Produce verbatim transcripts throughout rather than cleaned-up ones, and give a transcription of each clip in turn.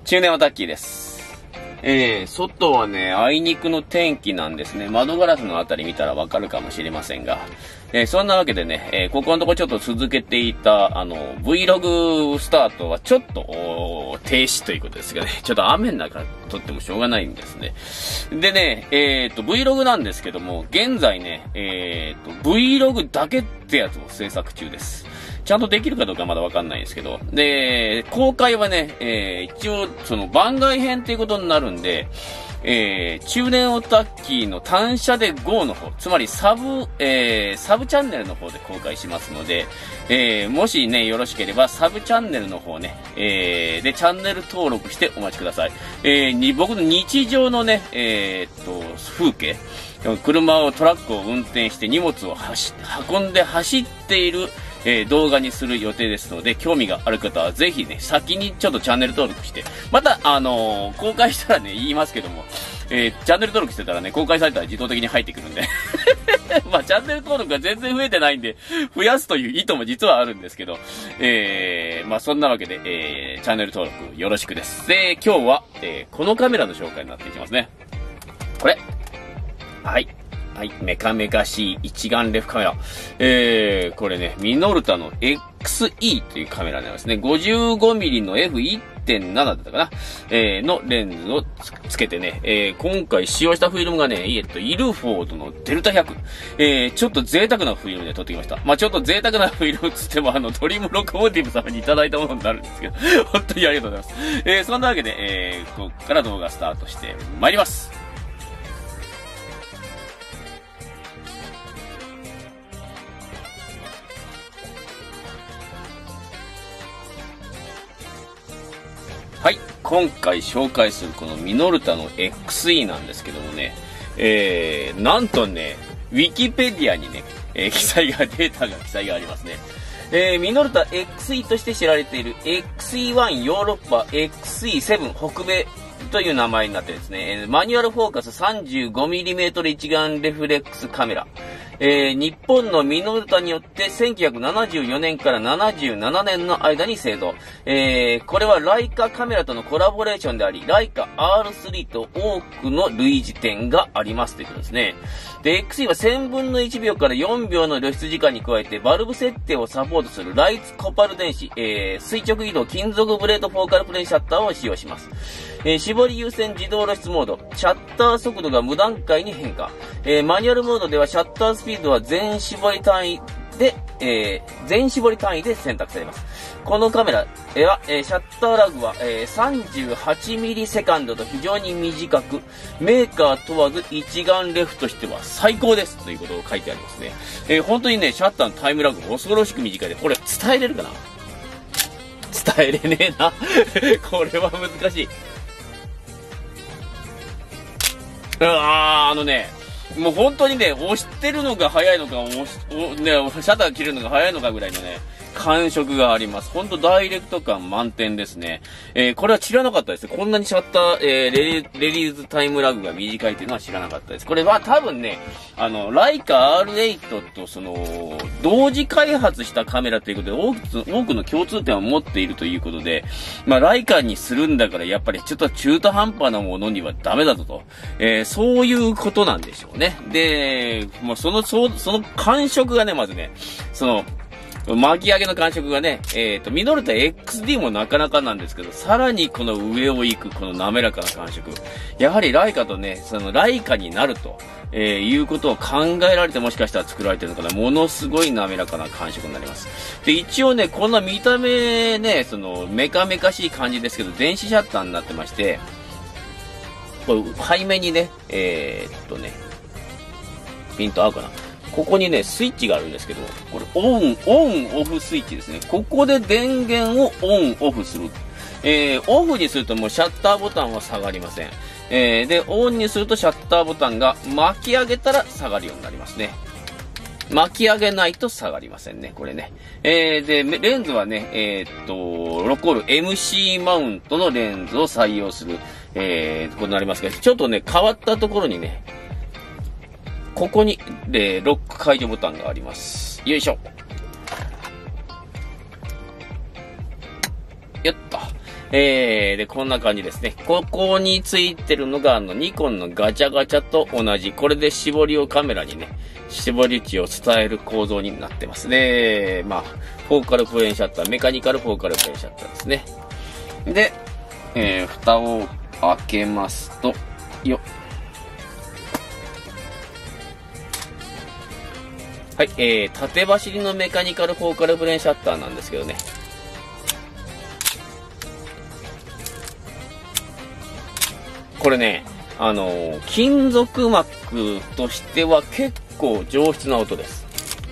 中年はタッキーです。えー、外はね、あいにくの天気なんですね。窓ガラスのあたり見たらわかるかもしれませんが。えー、そんなわけでね、えー、ここのとこちょっと続けていた、あの、Vlog スタートはちょっと、停止ということですがね、ちょっと雨の中撮ってもしょうがないんですね。でね、えっと、Vlog なんですけども、現在ね、えっと、Vlog だけってやつを制作中です。ちゃんとできるかどうかまだわかんないんですけど。で、公開はね、えー、一応、その番外編っていうことになるんで、えー、中年オタッキーの単車で ゴー の方、つまりサブ、えー、サブチャンネルの方で公開しますので、えー、もしね、よろしければサブチャンネルの方ね、えー、で、チャンネル登録してお待ちください。えー、に、僕の日常のね、えー、っと、風景、車を、トラックを運転して荷物を走運んで走っている、えー、動画にする予定ですので、興味がある方はぜひね、先にちょっとチャンネル登録して、また、あのー、公開したらね、言いますけども、えー、チャンネル登録してたらね、公開されたら自動的に入ってくるんで。まあ、チャンネル登録が全然増えてないんで、増やすという意図も実はあるんですけど、えー、まあ、そんなわけで、えー、チャンネル登録よろしくです。で、今日は、えー、このカメラの紹介になっていきますね。これ。はい。はい。メカメカしい一眼レフカメラ。えー、これね、ミノルタの エックスイー というカメラになりますね。ごじゅうごミリ の エフいってんなな だったかな、えー、のレンズを つ, つけてね、えー、今回使用したフィルムがね、えっと、イルフォードのデルタひゃく。えー、ちょっと贅沢なフィルムで撮ってきました。まあ、ちょっと贅沢なフィルムつっても、あの、トリムロコモティブ様にいただいたものになるんですけど、本当にありがとうございます。えー、そんなわけで、えー、ここから動画スタートしてまいります。はい。今回紹介するこのミノルタの エックスイー なんですけどもね、えー、なんとね、ウィキペディアにね、えー、記載が、データが記載がありますね。えー、ミノルタ エックスイー として知られている エックスイーワン ヨーロッパ エックスイーセブン 北米という名前になってですね、マニュアルフォーカス さんじゅうごミリメートル 一眼レフレックスカメラ。えー、日本のミノルタによってせんきゅうひゃくななじゅうよねんからななじゅうななねんの間に製造。えー、これはライカカメラとのコラボレーションであり、ライカ アールスリー と多くの類似点がありますということですね。で、エックスイー はせんぶんのいちびょうからよんびょうの露出時間に加えて、バルブ設定をサポートするライツコパル電子、えー、垂直移動金属ブレードフォーカルプレインシャッターを使用します。えー、絞り優先自動露出モード、シャッター速度が無段階に変化。えー、マニュアルモードではシャッタースピードは全絞り単位で、えー、全絞り単位で選択されます。このカメラは、えー、シャッターラグは、えー、さんじゅうはちミリセカンドと非常に短く、メーカー問わず一眼レフとしては最高ですということを書いてありますね。えー、本当にね、シャッターのタイムラグも恐ろしく短いで、これ伝えれるかな？伝えれねえな。これは難しい。あー、あのね、もう本当にね、押してるのが早いのか、押し、おね、シャッター切るのが早いのかぐらいのね、感触があります。ほんとダイレクト感満点ですね。えー、これは知らなかったですね。こんなにシャッター、えー、レリ、レリーズタイムラグが短いっていうのは知らなかったです。これは多分ね、あの、ライカ アールエイト とその、同時開発したカメラということで、多く、多くの共通点を持っているということで、まあ、ライカにするんだから、やっぱりちょっと中途半端なものにはダメだぞと。えー、そういうことなんでしょうね。で、もうその、そ、その感触がね、まずね、その、巻き上げの感触がね、えっと、ミノルタ エックスディー もなかなかなんですけど、さらにこの上を行く、この滑らかな感触。やはりライカとね、そのライカになると、えー、いうことを考えられてもしかしたら作られてるのかな。ものすごい滑らかな感触になります。で、一応ね、こんな見た目ね、その、メカメカしい感じですけど、電子シャッターになってまして、これ、背面にね、えー、っとね、ピント合うかな。ここにね、スイッチがあるんですけど、これ、オン、オン、オフスイッチですね。ここで電源をオン、オフする。えー、オフにするともうシャッターボタンは下がりません。えー、で、オンにするとシャッターボタンが巻き上げたら下がるようになりますね。巻き上げないと下がりませんね、これね。えー、で、レンズはね、えー、っと、ロコール エムシー マウントのレンズを採用する、えー、ことになりますけど、ちょっとね、変わったところにね、ここに、で、ロック解除ボタンがあります。よいしょ。やった。 えー、で、こんな感じですね。ここについてるのが、あの、ニコンのガチャガチャと同じ。これで絞りをカメラにね、絞り値を伝える構造になってます。で、まあ、フォーカルプレーンシャッター、メカニカルフォーカルプレーンシャッターですね。で、えー、蓋を開けますと、よっ。はい、えー、縦走りのメカニカルフォーカルプレーンシャッターなんですけどね。これね、あのー、金属膜としては結構上質な音です。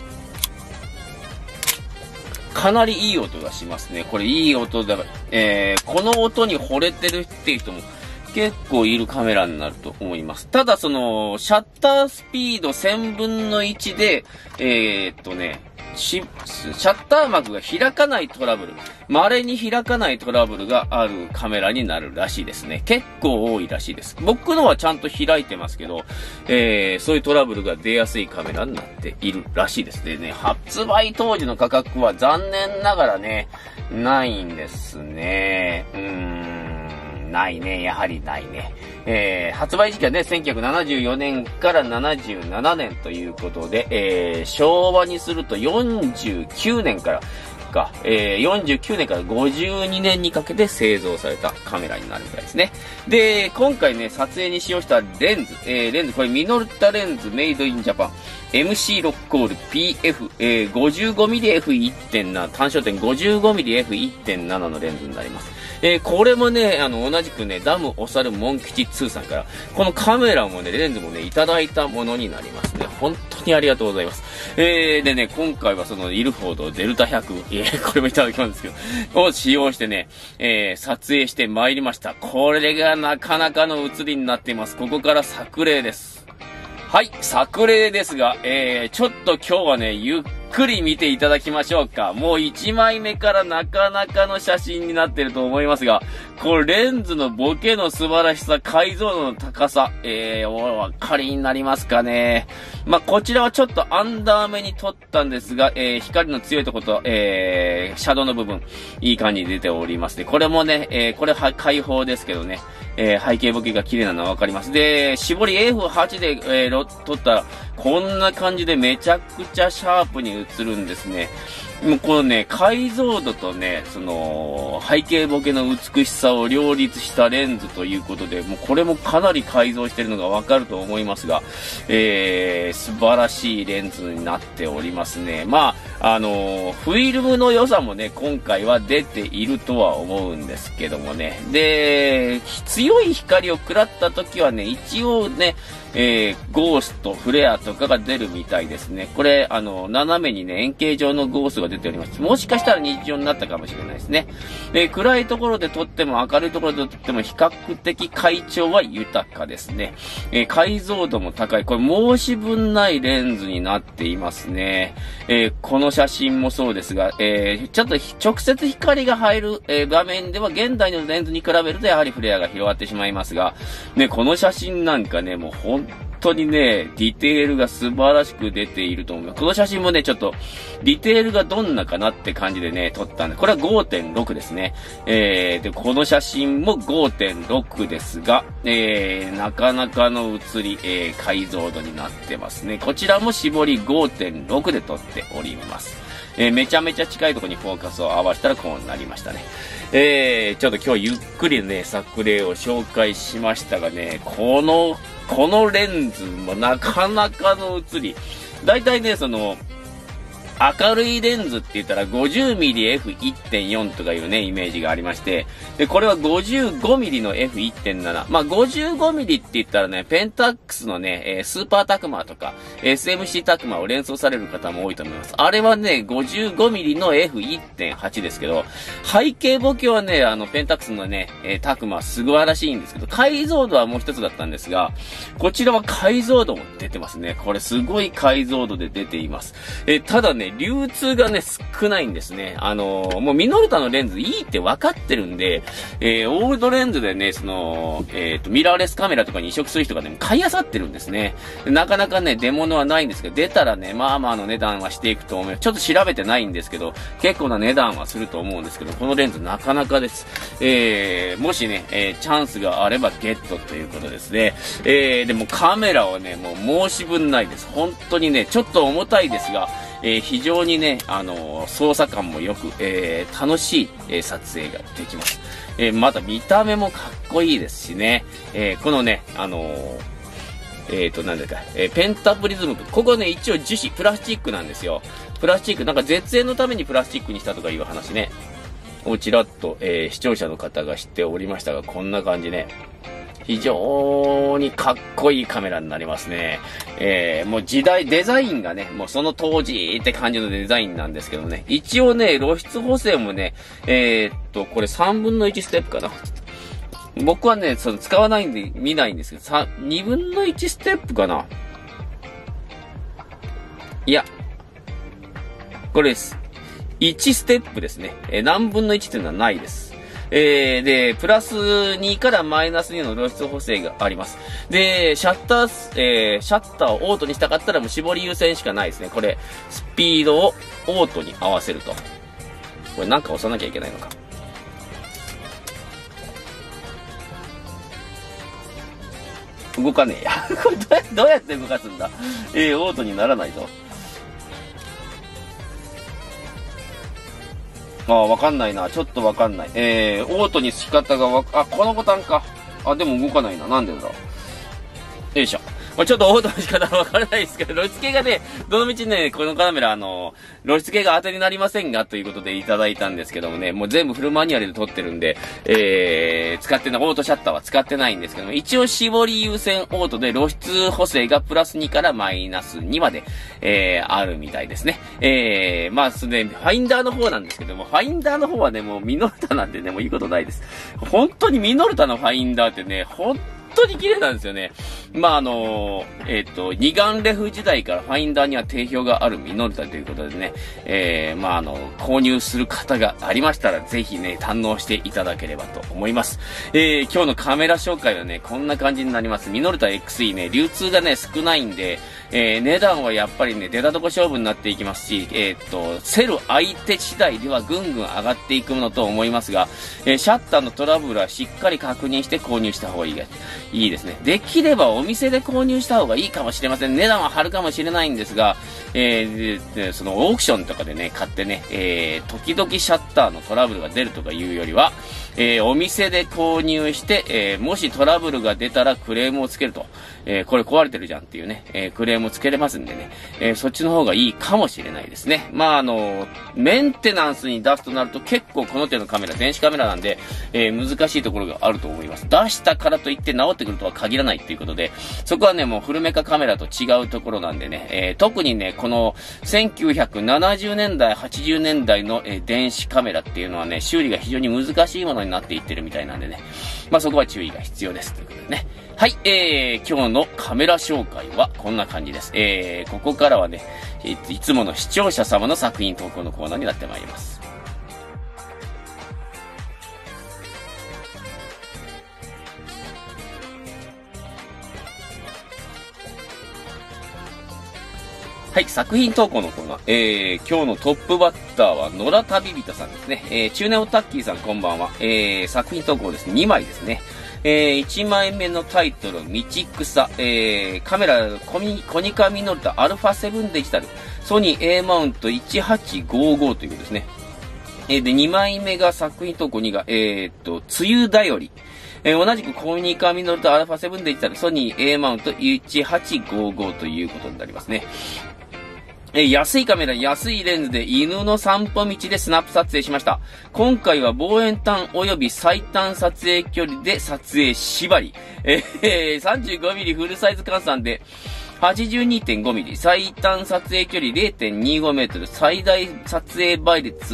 かなりいい音がしますね。これいい音だから、えー、この音に惚れてるっていう人も結構いるカメラになると思います。ただその、シャッタースピードせんぶんのいちで、えー、っとね、シ、シャッター幕が開かないトラブル、稀に開かないトラブルがあるカメラになるらしいですね。結構多いらしいです。僕のはちゃんと開いてますけど、えー、そういうトラブルが出やすいカメラになっているらしいですね。発売当時の価格は残念ながらね、ないんですね。うーん、ないね。やはりないね。えー、発売時期はね、せんきゅうひゃくななじゅうよねんからななじゅうななねんということで、えー、昭和にするとよんじゅうきゅうねんからか、えー、よんじゅうきゅうねんからごじゅうにねんにかけて製造されたカメラになるみたいですね。で、今回ね、撮影に使用したレンズ、えー、レンズ、これミノルタレンズメイドインジャパン。エムシー ロックオール ピーエフ、えー、ごじゅうごミリエフいってんなな、単焦点 ごじゅうごミリエフいってんなな のレンズになります。えー、これもね、あの、同じくね、ダムおさるモン吉ツーさんから、このカメラもね、レンズもね、いただいたものになりますね。本当にありがとうございます。えー、でね、今回はその、イルフォードデルタひゃく、えー、これもいただきますけど、を使用してね、えー、撮影して参りました。これがなかなかの写りになっています。ここから作例です。はい、作例ですが、えー、ちょっと今日はね、ゆっくり見ていただきましょうか。もういちまいめからなかなかの写真になってると思いますが、これレンズのボケの素晴らしさ、解像度の高さ、えー、お分かりになりますかね。まあ、こちらはちょっとアンダー目に撮ったんですが、えー、光の強いとこと、えー、シャドウの部分、いい感じに出ておりますね。これもね、えー、これは開放ですけどね、えー、背景ボケが綺麗なのはわかります。で、絞り エフはち で、えー、撮ったら、こんな感じでめちゃくちゃシャープに映るんですね。もうこのね、解像度とね、その、背景ボケの美しさを両立したレンズということで、もうこれもかなり改造してるのがわかると思いますが、えー、素晴らしいレンズになっておりますね。まあ、あのー、フィルムの良さもね、今回は出ているとは思うんですけどもね。で、強い光を食らった時はね、一応ね、えー、ゴースト、フレアとかが出るみたいですね。これ、あの、斜めにね、円形状のゴーストが出ております。もしかしたら日常になったかもしれないですね。で、暗いところで撮っても明るいところで撮っても比較的回調は豊かですね。えー、解像度も高い。これ申し分ないレンズになっていますね。えー、この写真もそうですが、えー、ちょっと直接光が入る、えー、画面では現代のレンズに比べるとやはりフレアが広がってしまいますが、ね、この写真なんかね、もうほん本当にね、ディテールが素晴らしく出ていると思います。この写真もね、ちょっと、ディテールがどんなかなって感じでね、撮ったんで、これは ごてんろく ですね。えー、で、この写真も ごてんろく ですが、えー、なかなかの写り、えー、解像度になってますね。こちらも絞り ごてんろく で撮っております。えー、めちゃめちゃ近いところにフォーカスを合わせたらこうなりましたね。えー、ちょっと今日ゆっくりね、作例を紹介しましたがね、この、このレンズもなかなかの写り。だいたいね、その、明るいレンズって言ったら ごじゅうミリエフいってんよん とかいうね、イメージがありまして、で、これは ごじゅうごミリの エフいってんなな。まあ、ごじゅうごミリって言ったらね、ペンタックスのね、えー、スーパータクマーとか、エスエムシー タクマーを連想される方も多いと思います。あれはね、ごじゅうごミリの エフいってんはち ですけど、背景ボケはね、あの、ペンタックスのね、えー、タクマー素晴らしいんですけど、解像度はもう一つだったんですが、こちらは解像度も出てますね。これすごい解像度で出ています。えー、ただね、 ね、流通がね、少ないんですね。あのー、もうミノルタのレンズいいって分かってるんで、えー、オールドレンズでね、その、えっと、ミラーレスカメラとかに移植する人がね、買い漁ってるんですね。なかなかね、出物はないんですけど、出たらね、まあまあの値段はしていくと思う。ちょっと調べてないんですけど、結構な値段はすると思うんですけど、このレンズなかなかです。えー、もしね、えー、チャンスがあればゲットということですね。えー、でもカメラはね、もう申し分ないです。本当にね、ちょっと重たいですが、えー、非常にね、あのー、操作感もよく、えー、楽しい、えー、撮影ができます。えー、また見た目もかっこいいですしね、えー、このね、あのー、えーと、なんだか、えー、ペンタプリズム、ここね、一応樹脂、プラスチックなんですよ。プラスチック、なんか絶縁のためにプラスチックにしたとかいう話ね、をちらっと、えー、視聴者の方が知っておりましたが、こんな感じね。非常にかっこいいカメラになりますね。えー、もう時代、デザインがね、もうその当時って感じのデザインなんですけどね。一応ね、露出補正もね、えー、っと、これさんぶんのいちステップかな。僕はね、その使わないんで見ないんですけど、にぶんのいちステップかな。いや、これです。いちステップですね。えー、何分のいちっていうのはないです。えー、で、プラスにからマイナスにの露出補正があります。で、シャッター、えー、シャッターをオートにしたかったらもう絞り優先しかないですね。これ、スピードをオートに合わせると。これなんか押さなきゃいけないのか。動かねえや。これどうや、どうやって動かすんだ。えー、オートにならないぞ。ああ、わかんないな。ちょっとわかんない。えー、オートに仕方がわか、あ、このボタンか。あ、でも動かないな。なんでだろう。よいしょ。まあ、ちょっとオートの仕方はわからないですけど、露出系がね、どのみちね、このカメラ、あの、露出系が当てになりませんが、ということでいただいたんですけどもね、もう全部フルマニュアルで撮ってるんで、えー、使ってない、オートシャッターは使ってないんですけども、一応絞り優先オートで露出補正がプラスにからマイナスにまで、えー、あるみたいですね。えー、まあ、それで、ファインダーの方なんですけども、ファインダーの方はね、もうミノルタなんでね、もういいことないです。本当にミノルタのファインダーってね、本当に綺麗なんですよね。まあ、あのー、えっと、二眼レフ時代からファインダーには定評があるミノルタということでね、えー、まあ、あの、購入する方がありましたら、ぜひね、堪能していただければと思います。えー、今日のカメラ紹介はね、こんな感じになります。ミノルタ エックスイー ね、流通がね、少ないんで、えー、値段はやっぱりね、出たとこ勝負になっていきますし、えー、っと、セル相手次第ではぐんぐん上がっていくものと思いますが、えー、シャッターのトラブルはしっかり確認して購入した方がいいが、いいですね。できればお店で購入した方がいいかもしれません。値段は張るかもしれないんですが、えー、でそのオークションとかでね、買ってね、えー、時々シャッターのトラブルが出るとかいうよりは、えー、お店で購入して、えー、もしトラブルが出たらクレームをつけると。えー、これ壊れてるじゃんっていうね、えー、クレームをつけれますんでね、えー、そっちの方がいいかもしれないですね。まあ、あの、メンテナンスに出すとなると結構この手のカメラ、電子カメラなんで、えー、難しいところがあると思います。出したからといって直ってくるとは限らないっていうことで、そこはね、もうフルメカカメラと違うところなんでね、えー、特にね、このせんきゅうひゃくななじゅうねんだい、はちじゅうねんだいの、えー、電子カメラっていうのはね、修理が非常に難しいものになっていってるみたいなんでね、まあそこは注意が必要ですということでね。はい、えー、今日のカメラ紹介はこんな感じです。えー、ここからはね、いつもの視聴者様の作品投稿のコーナーになってまいります。はい、作品投稿のコーナー。えー、今日のトップバッターは、野良旅人さんですね。えー、中年オタッキーさんこんばんは。えー、作品投稿ですね。にまいですね。えー、いちまいめのタイトル、道草。えー、カメラ、コニ、コニカミノルタアルファセブンデジタル。ソニー A マウントいちはちごごということですね。えー、で、にまいめが作品投稿にが、えーっと、梅雨だより。えー、同じくコニカミノルタアルファセブンデジタル、ソニー A マウントいちはちごごということになりますね。えー、安いカメラ、安いレンズで犬の散歩道でスナップ撮影しました。今回は望遠端及び最短撮影距離で撮影縛り。えー、さんじゅうごミリ フルサイズ換算で はちじゅうにてんごミリ、最短撮影距離 れいてんにごメートル、最大撮影倍率、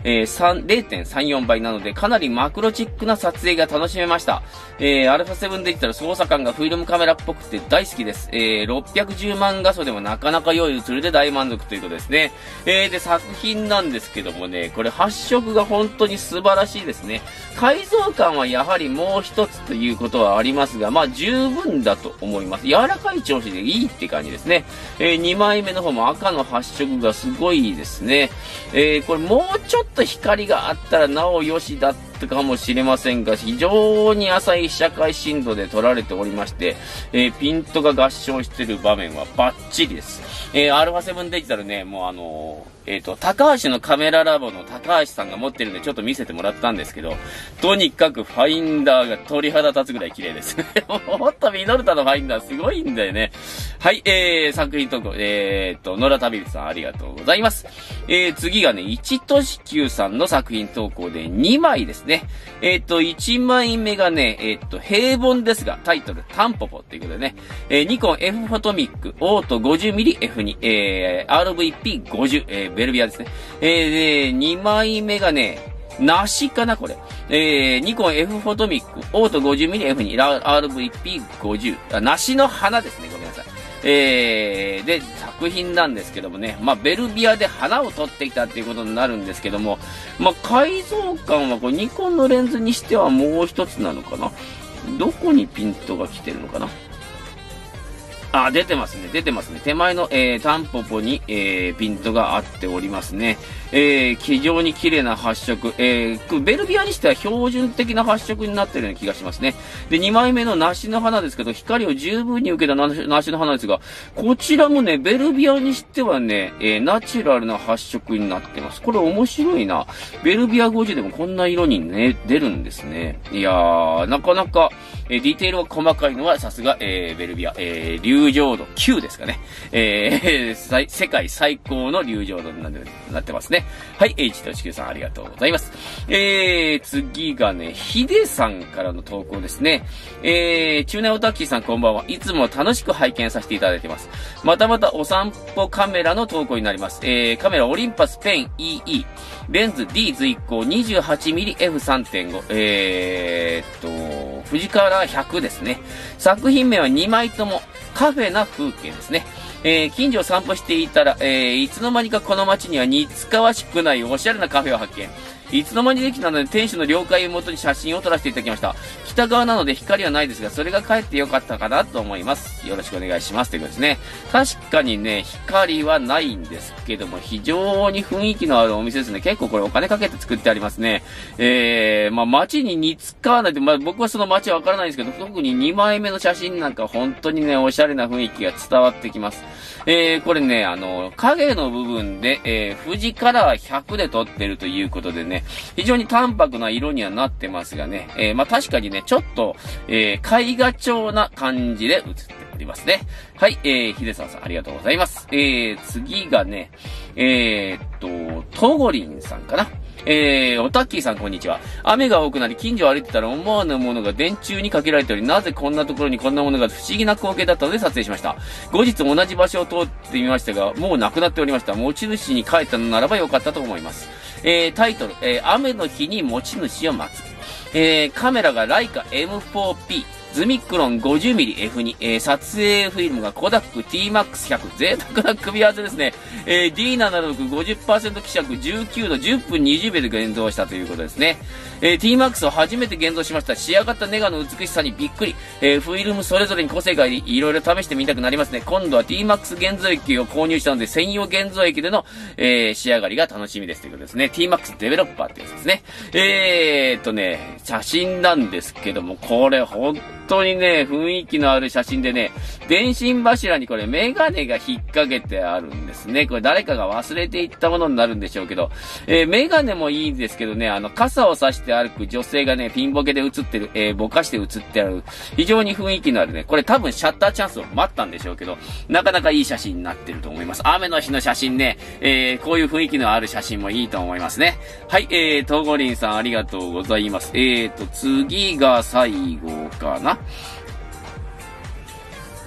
えー、れいてんさんよん 倍なので、かなりマクロチックな撮影が楽しめました。えー、アルファセブンデジタル操作感がフィルムカメラっぽくて大好きです。えー、ろっぴゃくじゅうまん画素でもなかなか良い映りで大満足ということですね。えー、で、作品なんですけどもね、これ発色が本当に素晴らしいですね。改造感はやはりもう一つということはありますが、まあ十分だと思います。柔らかい調子でいいって感じですね。えー、にまいめの方も赤の発色がすごいですね。えー、これもうちょっと光があったらなおよしだったかもしれませんが、非常に浅い被写界深度で撮られておりまして、えー、ピントが合唱している場面はバッチリです。えー、アルファセブンデジタルね、もうあのー、えっと、高橋のカメララボの高橋さんが持ってるんでちょっと見せてもらったんですけど、とにかくファインダーが鳥肌立つぐらい綺麗です。もっとミノルタのファインダーすごいんだよね。はい、えー、作品投稿、えーっと、野良旅人さんありがとうございます。えー、次がね、一としきゅうさんの作品投稿でにまいですね。えーっと、いちまいめがね、えーっと、平凡ですが、タイトル、タンポポっていうことでね、えー、ニコン F フォトミック、オート ごじゅうミリエフに、えー、アールブイピーごじゅう、えー、ベルビアですね。えー、で、にまいめがね、梨かなこれ。えー、ニコン F フォトミック、オート ごじゅうミリエフに、アールブイピーごじゅう。あ、梨の花ですね。ごめんなさい。えー、で、作品なんですけどもね、まあ、ベルビアで花を撮ってきたっていうことになるんですけども、まあ、改造感はこれニコンのレンズにしてはもう一つなのかな。どこにピントが来てるのかな。あ、出てますね。出てますね。手前の、えー、タンポポに、えー、ピントがあっておりますね。えー、非常に綺麗な発色。えー、ベルビアにしては標準的な発色になっているような気がしますね。で、にまいめの梨の花ですけど、光を十分に受けた梨の花ですが、こちらもね、ベルビアにしてはね、えー、ナチュラルな発色になってます。これ面白いな。ベルビアごじゅうでもこんな色にね、出るんですね。いやー、なかなか、えー、ディテールが細かいのはさすが、えー、ベルビア、えー、流浄度きゅうですかね。えー、世界最高の流浄度になってますね。はい、エイチとちきゅうさんありがとうございます。えー、次がね、ヒデさんからの投稿ですね。えー、中年オタッキーさんこんばんは。いつも楽しく拝見させていただいてます。またまたお散歩カメラの投稿になります。えー、カメラオリンパスペイン イーイー。レンズ D 随行 にじゅうはちミリエフさんてんご。えーっと、富士カラーひゃくですね。作品名はにまいともカフェな風景ですね。えー、近所を散歩していたら、えー、いつの間にかこの街には似つかわしくないおしゃれなカフェを発見。いつの間にできたので店主の了解をもとに写真を撮らせていただきました。北側なので光はないですが、それがかえってよかったかなと思います。よろしくお願いします。ということですね。確かにね、光はないんですけども、非常に雰囲気のあるお店ですね。結構これお金かけて作ってありますね。えー、まあ街に似つかわないで、まあ僕はその街はわからないんですけど、特ににまいめの写真なんか本当にね、おしゃれな雰囲気が伝わってきます。えー、これね、あの、影の部分で、えー、富士カラーひゃくで撮ってるということでね、非常に淡白な色にはなってますがね、えー、まあ、確かにね、ちょっと、えー、絵画調な感じで写っておりますね。はい、えー、秀沢さんありがとうございます。えー、次がね、えー、っと、トゴリンさんかな。えー、おたっきーさんこんにちは。雨が多くなり近所を歩いてたら思わぬものが電柱にかけられており、なぜこんなところにこんなものが不思議な光景だったので撮影しました。後日同じ場所を通ってみましたが、もうなくなっておりました。持ち主に帰ったのならばよかったと思います。えー、タイトル、えー、雨の日に持ち主を待つ。えー、カメラがライカ エムフォーピー。ズミクロン ごじゅうミリエフに、えー、撮影フィルムがコダック ティーマックスひゃく。贅沢な組み合わせですね。えー、ディーななじゅうろく ごじゅっパーセント 希釈じゅうきゅうどじゅっぷんにじゅうびょうで現像したということですね。えー、ティーマックス を初めて現像しました。仕上がったネガの美しさにびっくり。えー、フィルムそれぞれに個性があり、いろいろ試してみたくなりますね。今度は ティーマックス 現像液を購入したので、専用現像液での、えー、仕上がりが楽しみですということですね。ティーマックス デベロッパーってやつですね。えーっとね、写真なんですけども、これ本当にね、雰囲気のある写真でね、電信柱にこれメガネが引っ掛けてあるんですね。これ誰かが忘れていったものになるんでしょうけど、えー、メガネもいいんですけどね、あの、傘を差して歩く女性がね、ピンボケで写ってる、えー、ぼかして写ってある、非常に雰囲気のあるね、これ多分シャッターチャンスを待ったんでしょうけど、なかなかいい写真になってると思います。雨の日の写真ね、えー、こういう雰囲気のある写真もいいと思いますね。はい、えー、トゴリンさんありがとうございます。えーと、次が最後かな。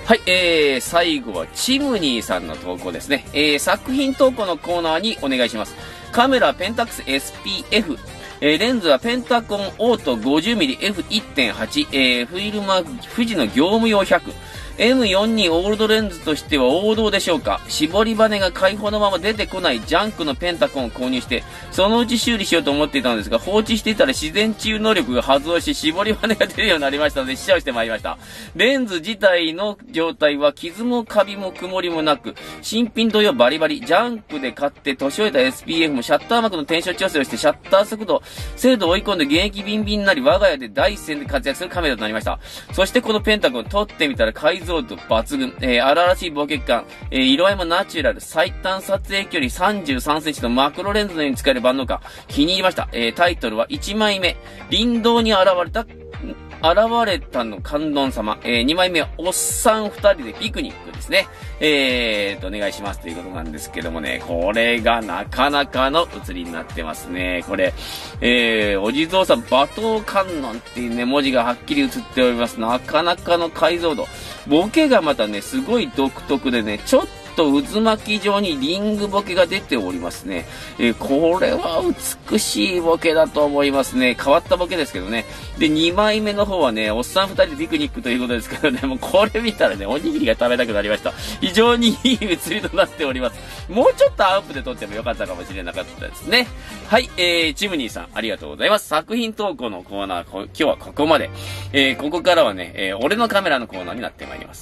はい、えー、最後はチムニーさんの投稿ですね。えー、作品投稿のコーナーにお願いします。カメラペンタックス エスピーエフ。えー、レンズはペンタコンオート ごじゅうミリエフいってんはち、えー、フィルマ、富士の業務用ひゃく。エムよんじゅうに オールドレンズとしては王道でしょうか。絞り羽が開放のまま出てこないジャンクのペンタコンを購入して、そのうち修理しようと思っていたのですが、放置していたら自然治癒能力が発動し、絞り羽が出るようになりましたので、試写をしてまいりました。レンズ自体の状態は傷もカビも曇りもなく、新品同様バリバリ、ジャンクで買って年老いた エスピーエフ もシャッター膜のテンション調整をして、シャッター速度、精度を追い込んで現役ビンビンになり、我が家で第一線で活躍するカメラとなりました。そしてこのペンタコン撮ってみたら解像度抜群。えー、荒々しいボケ感、えー、色合いもナチュラル、最短撮影距離さんじゅうさんセンチのマクロレンズのように使える万能感、気に入りました。えー、タイトルはいちまいめ、林道に現れた、現れたの観音様。えー、にまいめはおっさんふたりでピクニックですね。えーと、お願いしますということなんですけどもね、これがなかなかの写りになってますね。これ、えー、お地蔵さん、馬頭観音っていうね、文字がはっきり写っております。なかなかの解像度。ボケがまたね、すごい独特でね、ちょっと渦巻き状にリングボケが出ておりますね。えー、これは美しいボケだと思いますね。変わったボケですけどね。で、にまいめの方はね、おっさんふたりでピクニックということですけどね、もうこれ見たらね、おにぎりが食べたくなりました。非常にいい写りとなっております。もうちょっとアップで撮ってもよかったかもしれなかったですね。はい、えー、チムニーさん、ありがとうございます。作品投稿のコーナー、今日はここまで。えー、ここからはね、えー、俺のカメラのコーナーになってまいります。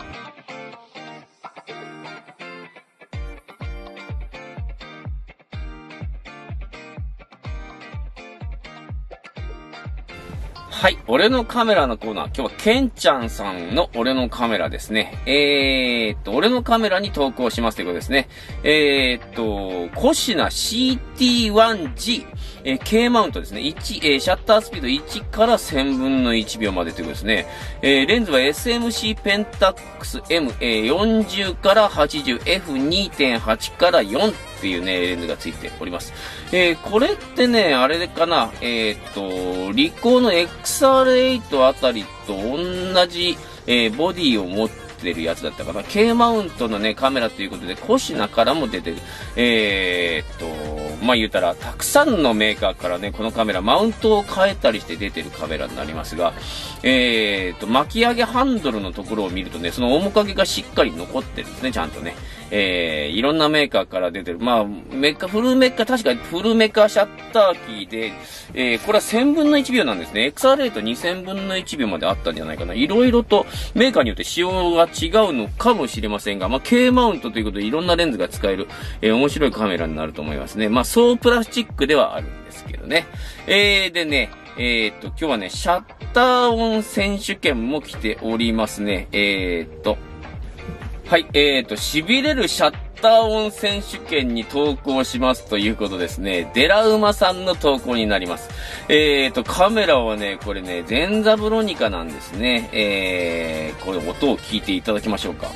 はい。俺のカメラのコーナー。今日はケンちゃんさんの俺のカメラですね。えーっと、俺のカメラに投稿しますということですね。えーっと、コシナ シーティーワンジー。えー、K マウントですね。いち、えー、シャッタースピードいちからせんぶんのいちびょうまでということですね。えー、レンズは エスエムシー ペンタックス M、えー、よんじゅうからはちじゅう、エフにてんはち からよんっていうね、レンズがついております。えー、これってね、あれかな、えー、っと、リコーの エックスアールエイト あたりと同じ、えー、ボディを持ってるやつだったかな。K マウントのね、カメラということで、コシナからも出てる。えー、っと、まあ、言うたら、たくさんのメーカーからね、このカメラ、マウントを変えたりして出てるカメラになりますが、えー、っと、巻き上げハンドルのところを見るとね、その面影がしっかり残ってるんですね、ちゃんとね。えー、いろんなメーカーから出てる。まあ、メッカ、フルメッカ、確かにフルメカシャッターキーで、えー、これはせんぶんのいちびょうなんですね。エックスアールエイトにせんぶんのいちびょうまであったんじゃないかな。いろいろとメーカーによって仕様が違うのかもしれませんが、まあ、K マウントということでいろんなレンズが使える、えー、面白いカメラになると思いますね。まあ、総プラスチックではあるんですけどね。えー、でね、えー、っと、今日はね、シャッター音選手権も来ておりますね。えー、っと、はい、えーと、痺れるシャッター音選手権に投稿しますということですね。デラウマさんの投稿になります。えーと、カメラはね、これね、ゼンザブロニカなんですね。えー、これ音を聞いていただきましょうか。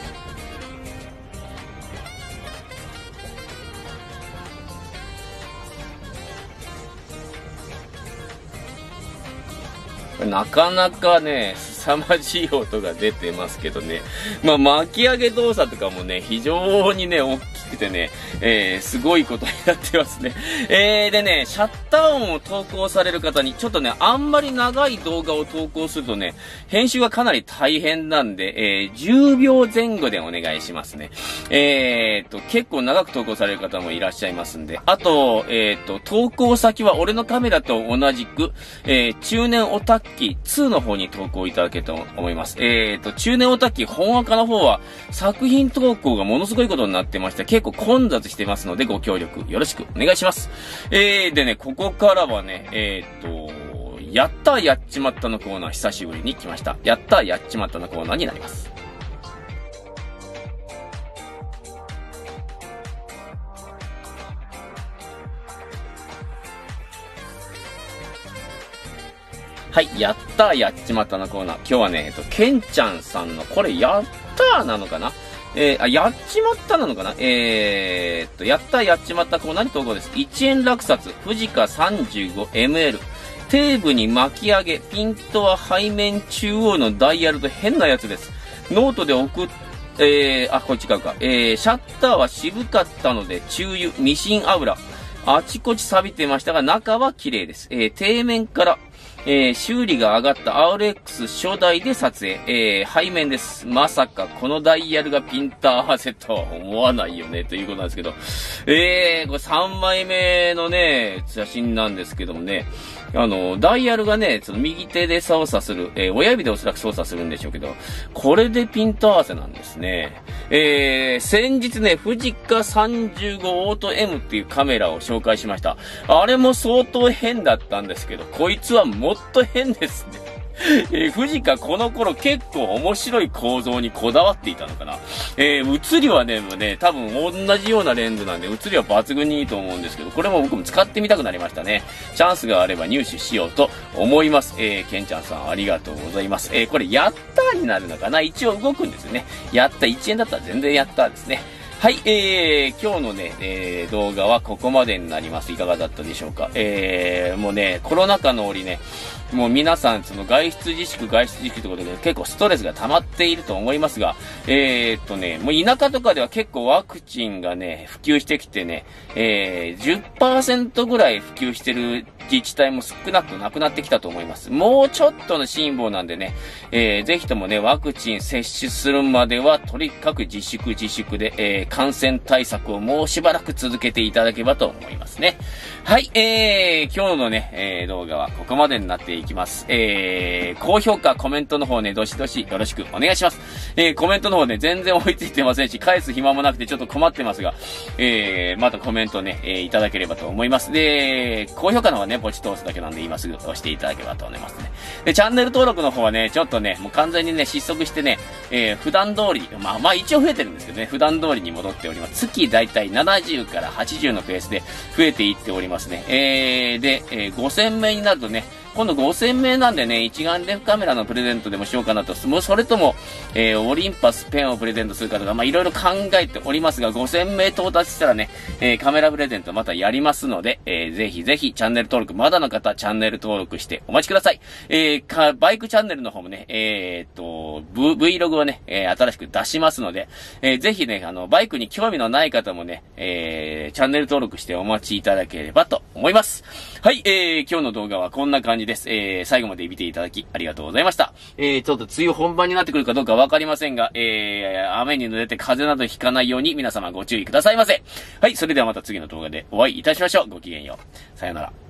なかなかね、凄まじい音が出てますけどね。まあ、巻き上げ動作とかもね、非常にね、大きくてね、えー、すごいことになってますね。えー、でね、シャッター音を投稿される方に、ちょっとね、あんまり長い動画を投稿するとね、編集がかなり大変なんで、えー、じゅうびょうぜん後でお願いしますね。えーと、結構長く投稿される方もいらっしゃいますんで、あと、えーと、投稿先は俺のカメラと同じく、えー、中年オタッキーツーの方に投稿いただけると思います。えーと、中年オタッキー本赤の方は作品投稿がものすごいことになってまして、結構混雑してますのでご協力よろしくお願いします。えー、でね、ここからはね、えーと、やったーやっちまったのコーナー久しぶりに来ました。やったーやっちまったのコーナーになります。はい、やったーやっちまったのコーナー。今日はね、えっと、ケンちゃんさんの、これ、やったーなのかなえー、あ、やっちまったなのかなえーっと、やったーやっちまったコーナーに投稿です。いちえん落札、富士カ さんじゅうごエムエル。底部に巻き上げ、ピントは背面中央のダイヤルと変なやつです。 ノートで送っえー、あ、これ違うか。えー、シャッターは渋かったので、中油、ミシン油。あちこち錆びてましたが、中は綺麗です。えー、底面から、えー、修理が上がった アールエックス 初代で撮影。えー、背面です。まさかこのダイヤルがピンター合わせとは思わないよね、ということなんですけど。えー、これさんまいめのね、写真なんですけどもね。あの、ダイヤルがね、その右手で操作する、えー、親指でおそらく操作するんでしょうけど、これでピント合わせなんですね。えー、先日ね、富士カさんじゅうごオート エム っていうカメラを紹介しました。あれも相当変だったんですけど、こいつはもっと変ですね。えー、富士カこの頃結構面白い構造にこだわっていたのかな。えー、映りはね、もうね、多分同じようなレンズなんで、映りは抜群にいいと思うんですけど、これも僕も使ってみたくなりましたね。チャンスがあれば入手しようと思います。えー、ケンちゃんさんありがとうございます。えー、これやったーになるのかな。一応動くんですよね。やったいちえんだったら全然やったーですね。はい、えー、今日のね、えー、動画はここまでになります。いかがだったでしょうか。えー、もうね、コロナ禍の折ね、もう皆さん、その外出自粛、外出自粛ということで結構ストレスが溜まっていると思いますが、えーっとね、もう田舎とかでは結構ワクチンがね、普及してきてね、えー、じゅっパーセントぐらい普及してる自治体も少なくなくなってきたと思います。もうちょっとの辛抱なんでね、えー、ぜひともね、ワクチン接種するまでは、とにかく自粛自粛で、えー、感染対策をもうしばらく続けていただければと思いますね。はい、えー、今日のね、えー、動画はここまでになっていきます。えー、高評価、コメントの方ね、どしどしよろしくお願いします。えー、コメントの方ね、全然追いついてませんし、返す暇もなくてちょっと困ってますが、えー、またコメントね、えー、いただければと思います。で、高評価の方はね、ポチッと押すだけなんで今すぐ押していただければと思いますね。で、チャンネル登録の方はね、ちょっとね、もう完全にね、失速してね、えー、普段通り、まあまあ一応増えてるんですけどね、普段通りに戻っております。月だいたいななじゅうからはちじゅうのペースで増えていっておりますね。えー、で、えー、ごせんめいになるとね、今度ごせんめいなんでね、一眼レフカメラのプレゼントでもしようかなと。もうそれとも、えー、オリンパスペンをプレゼントするかとか、まあいろいろ考えておりますが、ごせんめい到達したらね、えー、カメラプレゼントまたやりますので、えー、ぜひぜひチャンネル登録、まだの方、チャンネル登録してお待ちください。えー、か、バイクチャンネルの方もね、えー、っと、v、Vlog をね、えー、新しく出しますので、えー、ぜひね、あの、バイクに興味のない方もね、えー、チャンネル登録してお待ちいただければと思います。はい、えー、今日の動画はこんな感じです。えー、最後まで見ていただきありがとうございました。えー、ちょっと梅雨本番になってくるかどうかわかりませんが、えー、雨に濡れて風邪などひかないように皆様ご注意くださいませ。はい、それではまた次の動画でお会いいたしましょう。ごきげんよう。さよなら。